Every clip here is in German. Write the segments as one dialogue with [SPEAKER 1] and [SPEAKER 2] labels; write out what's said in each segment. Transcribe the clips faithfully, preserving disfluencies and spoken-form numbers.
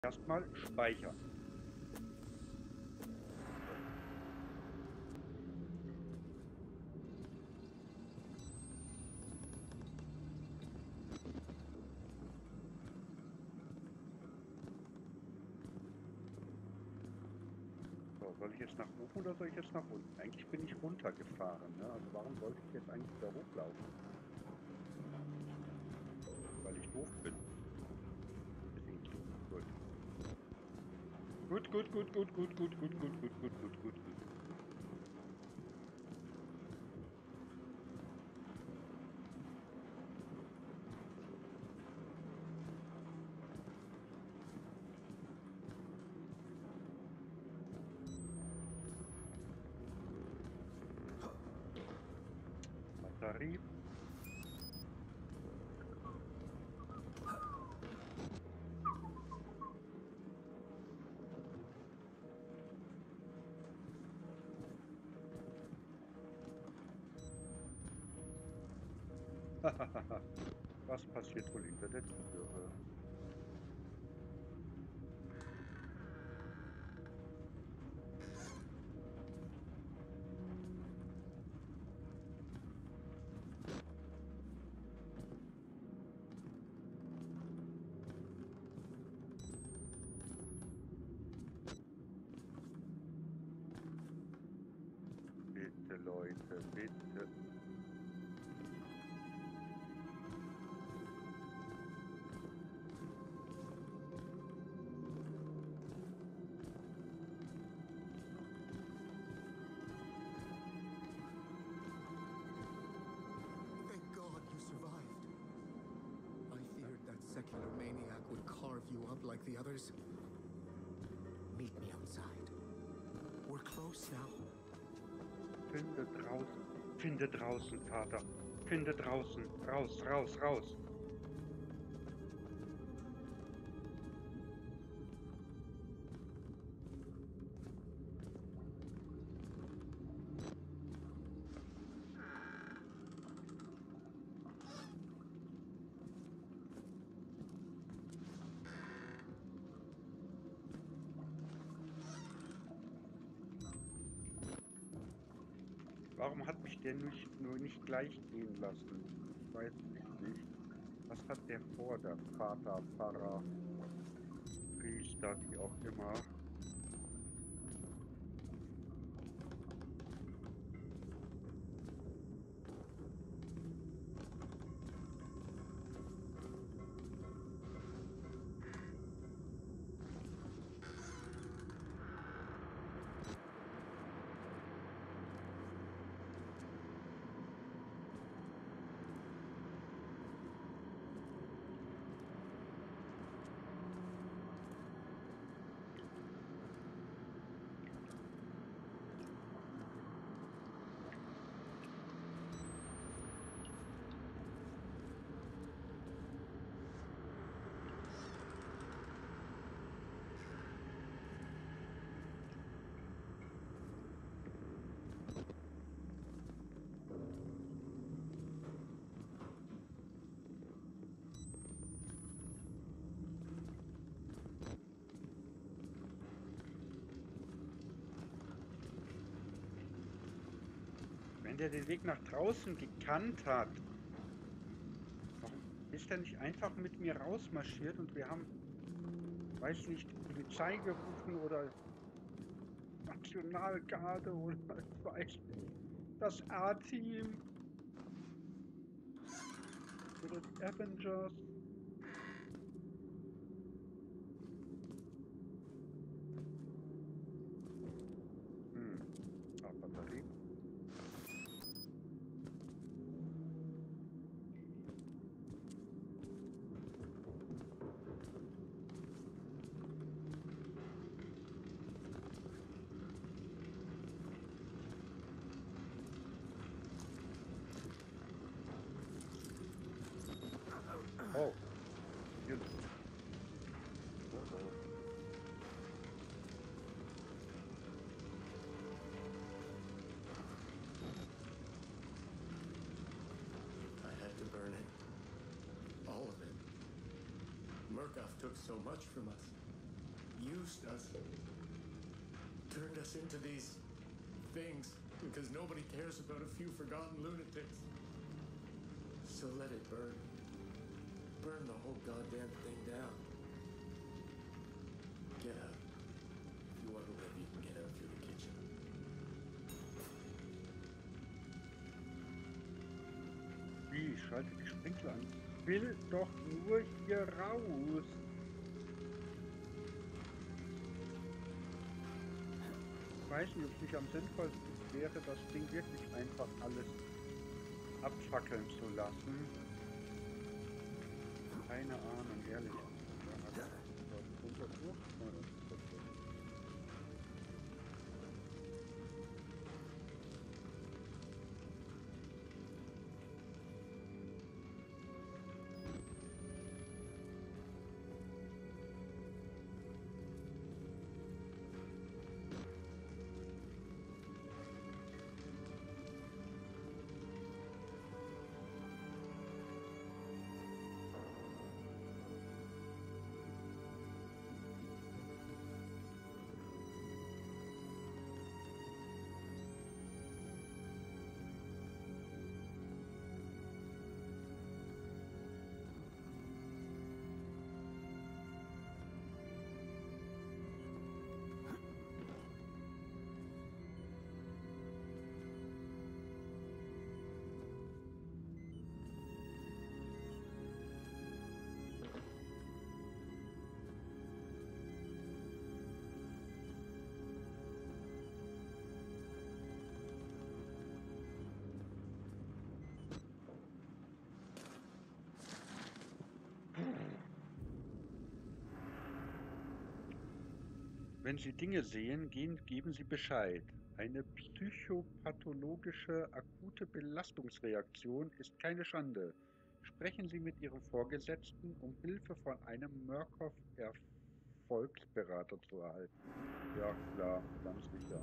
[SPEAKER 1] Erstmal speichern. So, soll ich jetzt nach oben oder soll ich jetzt nach unten? Eigentlich bin ich runtergefahren, ne? Also warum sollte ich jetzt eigentlich wieder hochlaufen? Weil ich doof bin. Deswegen gut. Gut, gut, gut, gut, gut, gut, gut, gut, gut, gut, gut, gut, gut. Batterie. Was passiert wohl hinter der Tür? Bitte, Leute, bitte.
[SPEAKER 2] Thank God you survived. I feared that secular maniac would carve you up like the others. Meet me outside. We're close now.
[SPEAKER 1] Finde draußen. Finde draußen, Vater. Finde draußen. Raus, raus, raus. Warum hat mich der nicht, nur nicht gleich gehen lassen? Ich weiß echt nicht. Was hat der vor, der Vater, Pfarrer, Priester, wie auch immer? Wenn der den Weg nach draußen gekannt hat, warum ist er nicht einfach mit mir rausmarschiert und wir haben, weiß nicht, die Polizei gerufen oder Nationalgarde oder ich weiß nicht, das A-Team oder die Avengers. Hm, ah, Batterie. Oh, hier. Oh, oh.
[SPEAKER 2] I had to burn it. All of it. Murkoff took so much from us. seduced us. Turned us into these things because nobody cares about a few forgotten lunatics. So let it burn. Burn the whole goddamn thing down. Get out. If you want to live, you can get out through the kitchen.
[SPEAKER 1] Wie, ich schalte die Sprinkler an. Ich will doch nur hier raus. Ich weiß nicht, ob es nicht am sinnvollsten wäre, das Ding wirklich einfach alles abfackeln zu lassen. Keine Ahnung, ehrlich. Wenn Sie Dinge sehen, gehen, geben Sie Bescheid. Eine psychopathologische akute Belastungsreaktion ist keine Schande. Sprechen Sie mit Ihrem Vorgesetzten, um Hilfe von einem Murkoff-Erfolgsberater zu erhalten. Ja, klar, ganz sicher.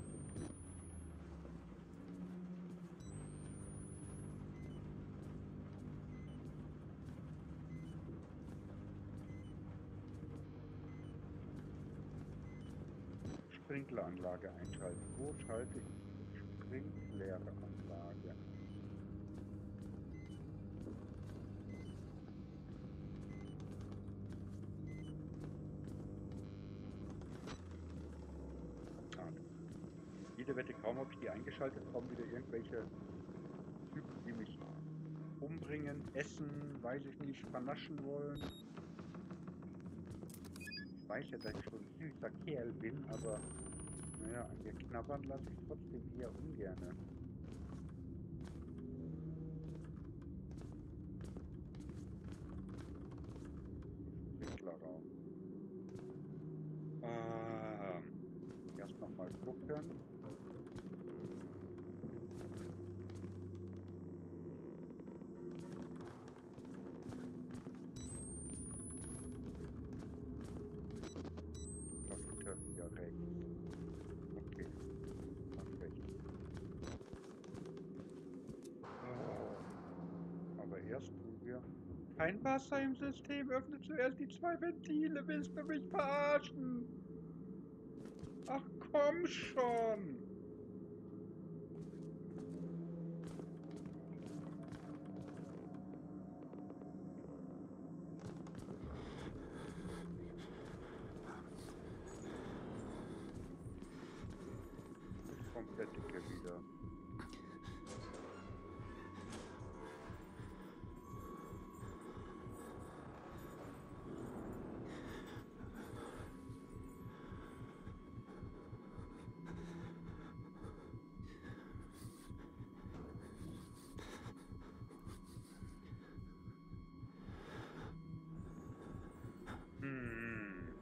[SPEAKER 1] Sprinkleranlage einschalten. Wo schalte ich die Sprinkleranlage? Ah, jede Wette, kaum habe ich die eingeschaltet, kommen wieder irgendwelche Typen, die mich umbringen, essen, weiß ich nicht, vernaschen wollen. Ich weiß ja, dass ich schon ein süßer Kerl bin, aber naja, an mir knabbern lasse ich trotzdem eher ungerne. Sprinklerraum. Ähm, erst noch mal gucken. Cafeteria rechts. Okay, nach rechts. Oh. Aber erst tun wir... Kein Wasser im System, öffne zuerst die zwei Ventile, willst du mich verarschen? Ach komm schon! Komplett dicke wieder. Hm.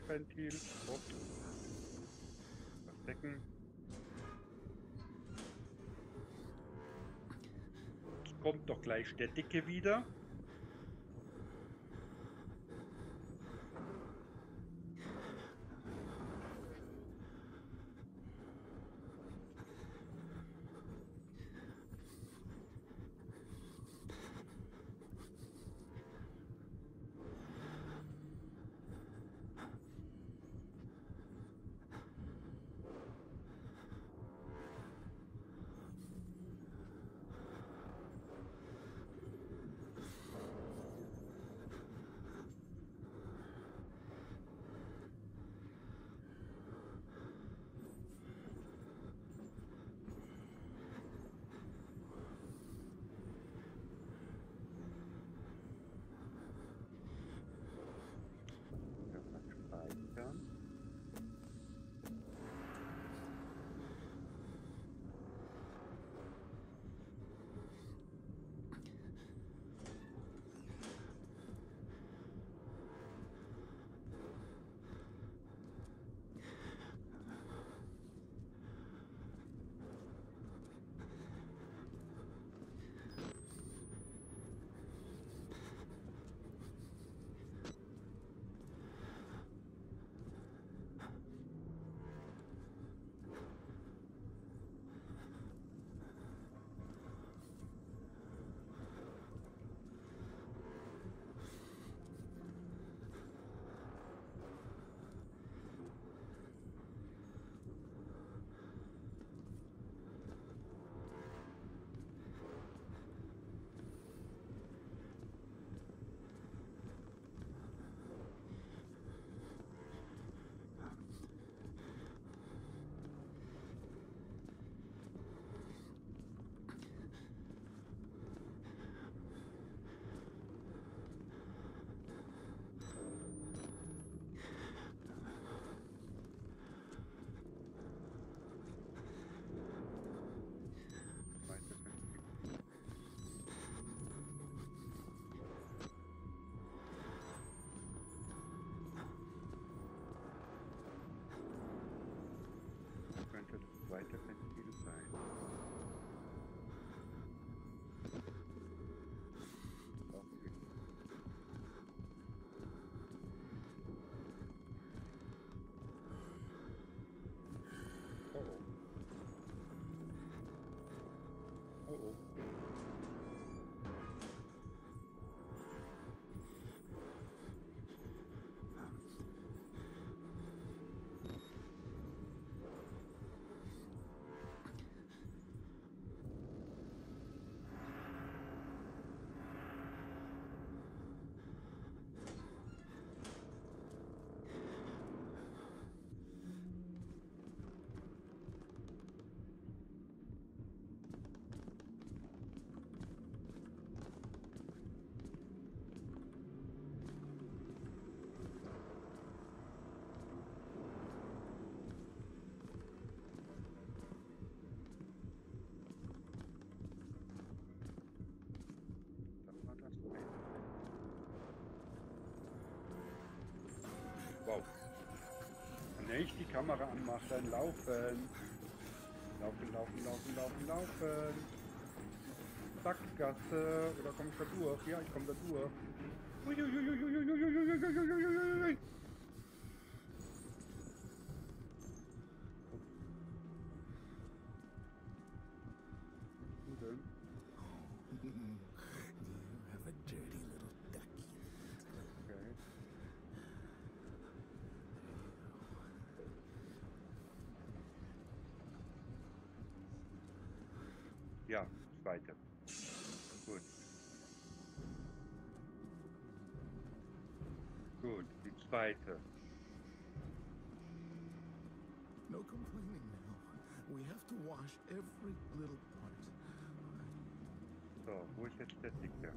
[SPEAKER 1] Ventil. Oh. Verstecken. Jetzt kommt doch gleich der Dicke wieder. Könnte das zweite Ventil sein. Okay. Oh oh. Oh oh. Wow. Wenn ich die Kamera anmache, dann laufen. Laufen, laufen, laufen, laufen, laufen. Sackgasse. Oder komme ich da durch? Ja, ich komme da durch. Uiuiuiuiuiuiuiuiuiuiuiui. Ja, zweite. Gut. Gut, die zweite.
[SPEAKER 2] No complaining now. We have to wash every little part.
[SPEAKER 1] So, wo ist jetzt der Dicke?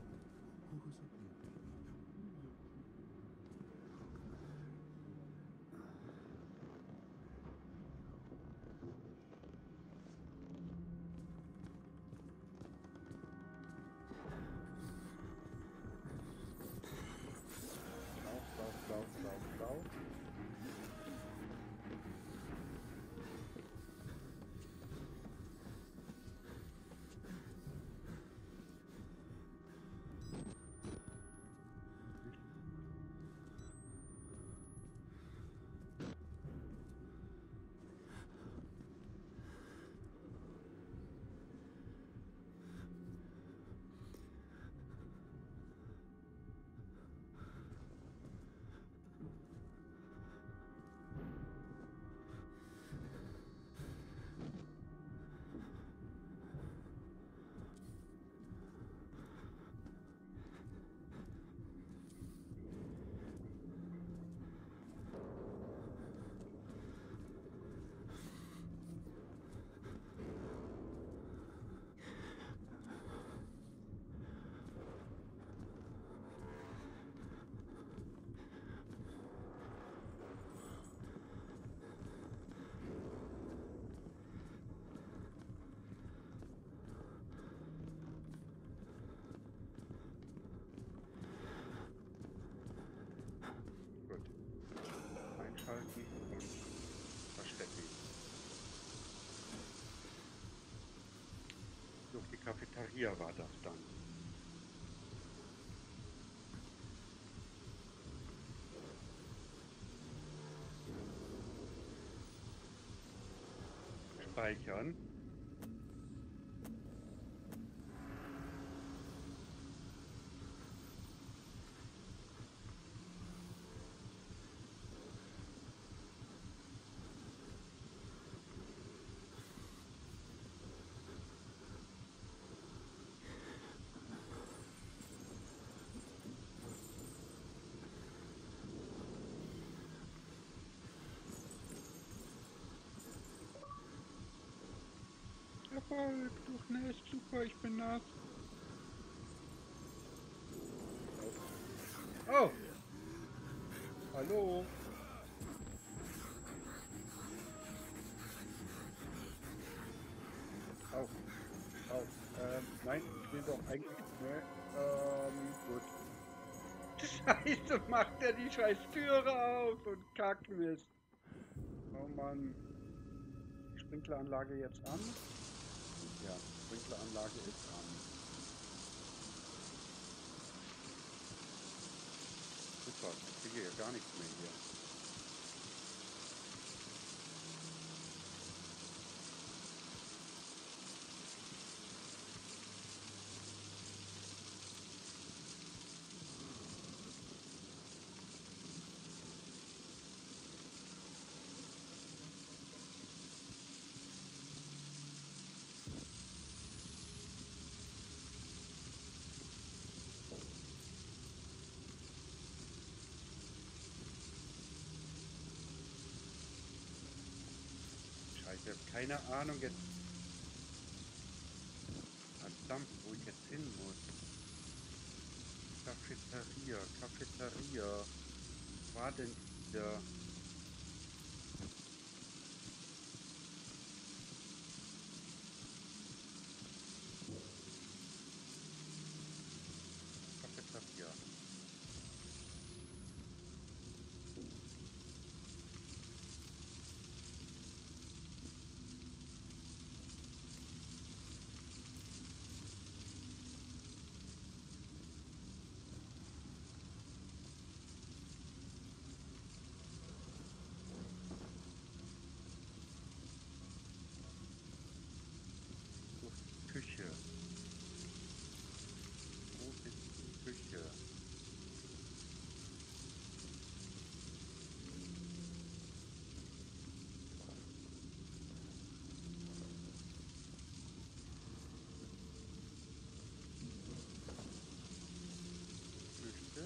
[SPEAKER 1] Lauf, lauf, lauf, lauf, lauf. Die Cafeteria war das dann. Speichern. Erfolg, durchnässt, super, ich bin nass. Oh! Hallo! Au, au, ähm, nein, ich will doch eigentlich, ne, ähm, gut. Scheiße, macht er die scheiß Türe auf und Kackmist. Oh Mann. Die Sprinkleranlage jetzt an? Ja, Sprinkleranlage ist an. Super, ich kriege ja gar nichts mehr hier. Scheiße, ich habe keine Ahnung jetzt. Verdammt, wo ich jetzt hin muss. Cafeteria, Cafeteria. Was war denn wieder? Cafeteria. Küche. Wo ist die Küche? Küche?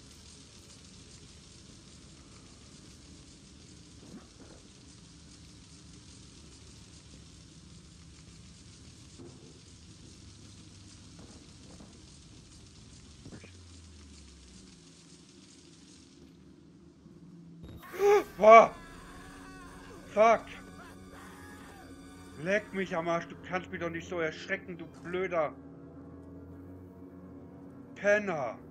[SPEAKER 1] Boah! Fuck! Leck mich am Arsch, du kannst mich doch nicht so erschrecken, du blöder Penner!